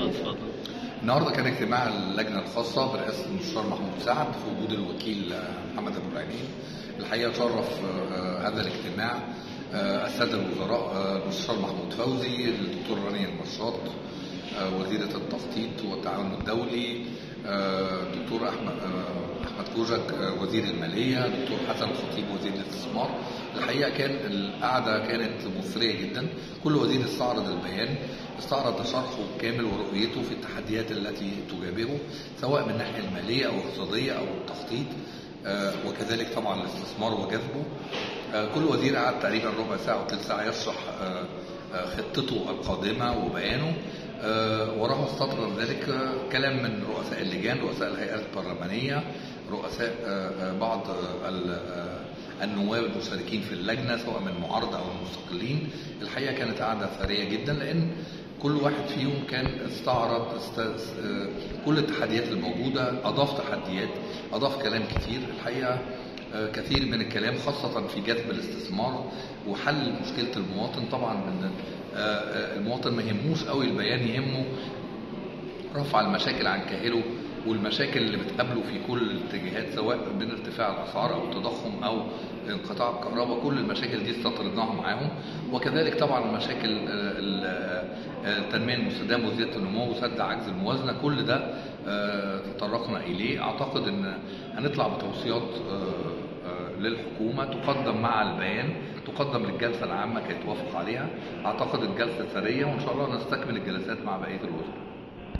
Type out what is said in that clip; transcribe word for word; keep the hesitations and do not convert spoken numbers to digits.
اه اتفضل. النهارده كان اجتماع اللجنه الخاصه برئاسه المستشار محمود سعد في وجود الوكيل محمد ابو العينين. الحقيقه شرف هذا الاجتماع الساده الوزراء المستشار محمود فوزي، الدكتور رانيا المرشاط وزيره التخطيط والتعاون الدولي، الدكتور احمد احمد كوجك وزير الماليه، الدكتور حسن الخطيب وزير الاستثمار. الحقيقه كان القعده كانت مثريه جدا، كل وزير استعرض البيان، استعرض شرحه كامل ورؤيته في التحديات التي تجابهه سواء من الناحيه الماليه او الاقتصاديه او التخطيط، وكذلك طبعا الاستثمار وجذبه. كل وزير قعد تقريبا ربع ساعه او ثلث ساعه يشرح خطته القادمه وبيانه. وراه استطرد ذلك كلام من رؤساء اللجان، رؤساء الهيئات البرلمانيه، رؤساء بعض النواب المشاركين في اللجنه سواء من معارضه او المستقلين. الحقيقه كانت قعده ثريه جدا، لان كل واحد فيهم كان استعرض كل التحديات الموجوده، اضاف تحديات، اضاف كلام كتير. الحقيقه كثير من الكلام خاصه في جذب الاستثمار وحل مشكله المواطن. طبعا المواطن ما يهموش قوي البيان، يهمه رفع المشاكل عن كاهله، والمشاكل اللي بتقابله في كل الاتجاهات سواء من ارتفاع الاسعار او التضخم او انقطاع الكهرباء. كل المشاكل دي استطردناها معاهم، وكذلك طبعا مشاكل التنميه المستدامه وزياده النمو وسد عجز الموازنه. كل ده تطرقنا اليه. اعتقد ان هنطلع بتوصيات للحكومه تقدم مع البيان، تقدم للجلسه العامه كي توافق عليها. اعتقد الجلسه ثريه، وان شاء الله نستكمل الجلسات مع بقيه الوزراء.